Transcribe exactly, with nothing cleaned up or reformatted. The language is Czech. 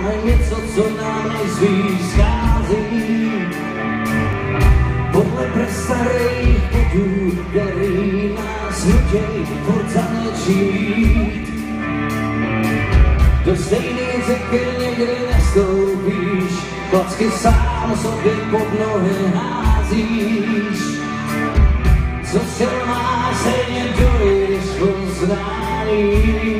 máme něco, co nám nejspíš schází. Podle prastarých bodů, který nás nutěj furt zanečít. Do stejný řeky někdy nestoupíš, klacky sám sobě pod nohy házíš. Co se má stejně dojdeš poznání.